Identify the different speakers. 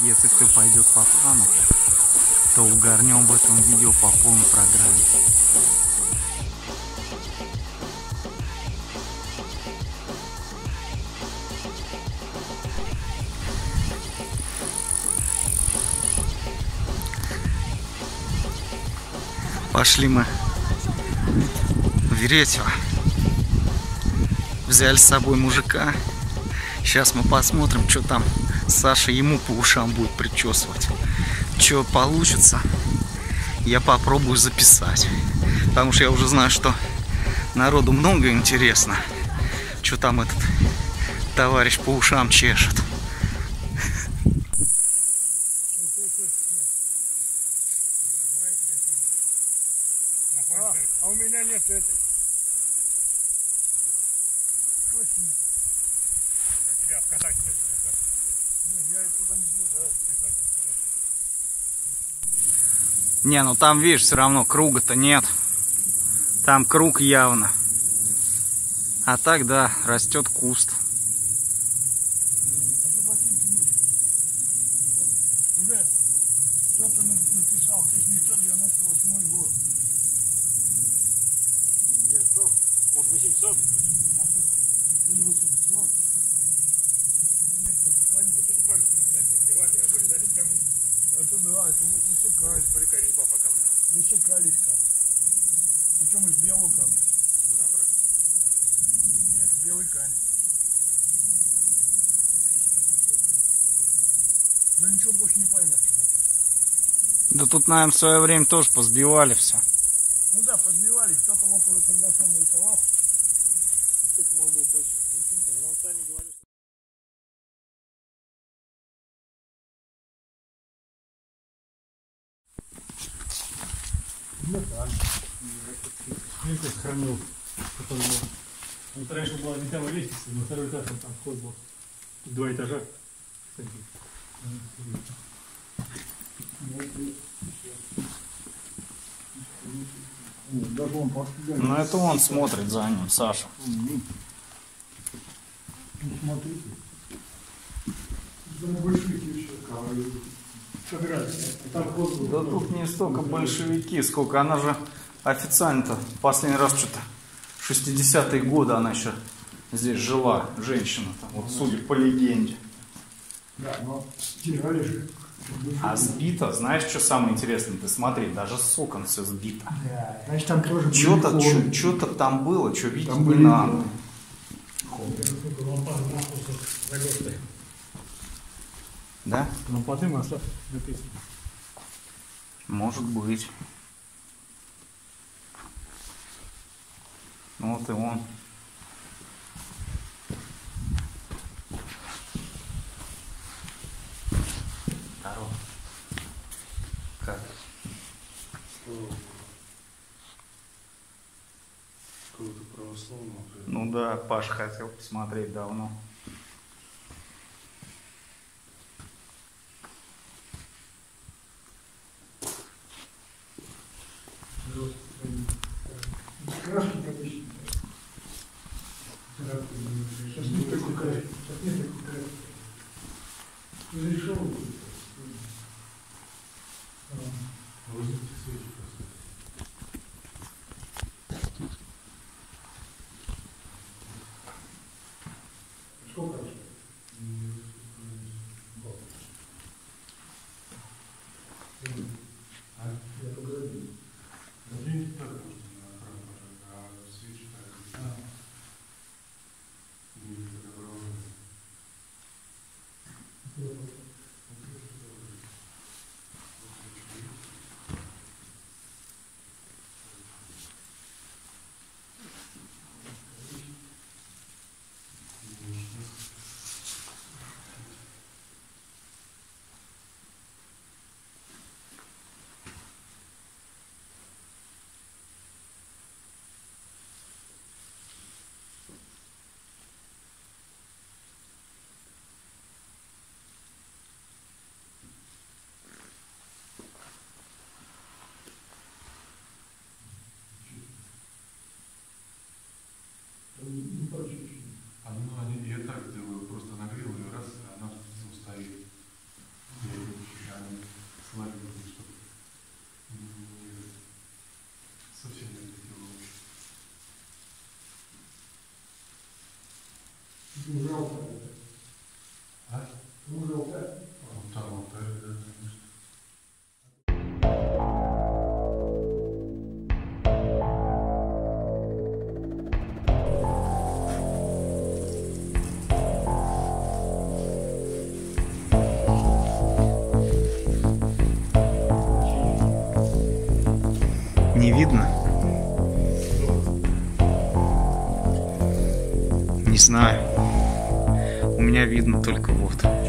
Speaker 1: если все пойдет по плану, то угорнем в этом видео по полной программе. Пошли мы в Веретьево. Взяли с собой мужика. Сейчас мы посмотрим, что там Саша ему по ушам будет причесывать. Что получится, я попробую записать. Потому что я уже знаю, что народу много интересно. Что там этот товарищ по ушам чешет.
Speaker 2: А у меня нет этой. Точно нет. А тебя в контакте нет? Нет, я туда не знаю.
Speaker 1: Не, ну там, видишь, все равно круга-то нет. Там круг явно. А так, да, растет куст.
Speaker 2: Кто-то написал 1998 год. Нет, стоп. Может 800? А тут или 800? Это да, это высокалишка. Высокалишка. Причем из белого камня. Нет, это белый камень. Но ничего больше не поймешь, что написано.
Speaker 1: Да тут, наверное, в свое время тоже позбивали все.
Speaker 2: Ну да, позбивали. Кто-то вот уже когда сам нарисовал. Кто-то мог был почти. Ну, он сами говорит, что... Нет, а я хранил. Вот раньше была винтовая лестница, на второй этаж там вход был. Тут 2 этажа.
Speaker 1: Ну это он смотрит за ним, Саша.
Speaker 2: Смотрите.
Speaker 1: Да тут не столько большевики, сколько она же официально-то последний раз что-то 60-е годы она еще здесь жила, женщина-то, вот судя по легенде.
Speaker 2: Да, но стирали же.
Speaker 1: А сбито, знаешь, что самое интересное? Ты смотри, даже с окон все сбито.
Speaker 2: Да, значит там тоже
Speaker 1: Что-то там было, что видеть не надо. Да?
Speaker 2: Лампады масла написано.
Speaker 1: Может быть. Ну вот и он. Здорово. Как?
Speaker 2: Какого-то православного.
Speaker 1: Ну да, Паш хотел посмотреть давно.
Speaker 2: Краски обычно. Сейчас нет такой краски. Сейчас нет такой краски. Разрешил. Сколько раз? Я пограбил. Один так можно а свечи так.
Speaker 1: видно? Не знаю. У меня видно только вот.